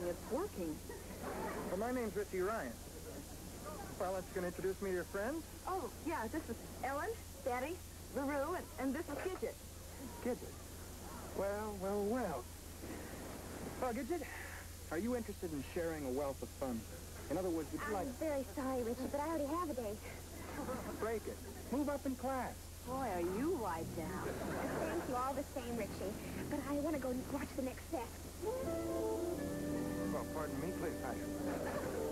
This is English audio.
It's working. Well, my name's Richie Ryan. Well, that's going to introduce me to your friends. Oh, yeah, this is Ellen, Betty, LaRue, and this is Gidget. Gidget? Well. Well, Gidget, are you interested in sharing a wealth of fun? In other words, would you like... I'm very sorry, Richie, but I already have a date. Break it. Move up in class. Boy, are you right down. Thank you all the same, Richie. But I want to go watch the next set. Well, pardon me, please.